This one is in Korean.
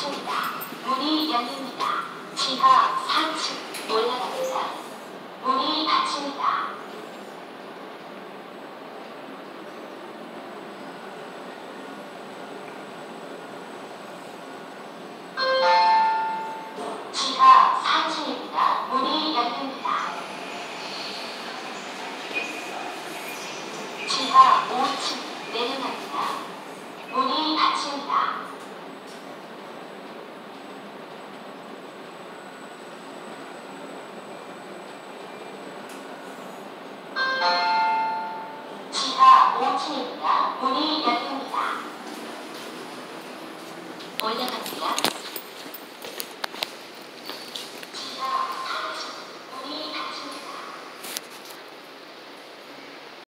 닫힙니다. 문이 열립니다. 지하 4층 올라갑니다. 문이 닫힙니다. 지하 4층입니다. 문이 열립니다. 지하 5층 내려갑니다. 문이 닫힙니다. 지하 5층입니다. 문이 열립니다. 올라갑니다.